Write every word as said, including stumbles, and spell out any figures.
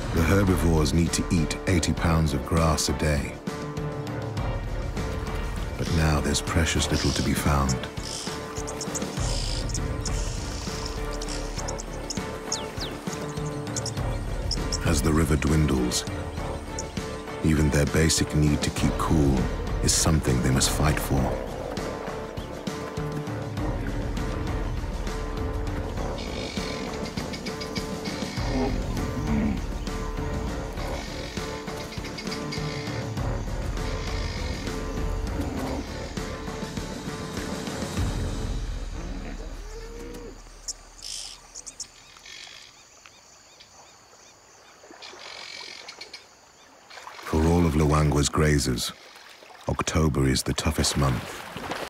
The herbivores need to eat eighty pounds of grass a day. But now there's precious little to be found. As the river dwindles, even their basic need to keep cool is something they must fight for. For all of Luangwa's grazers, October is the toughest month.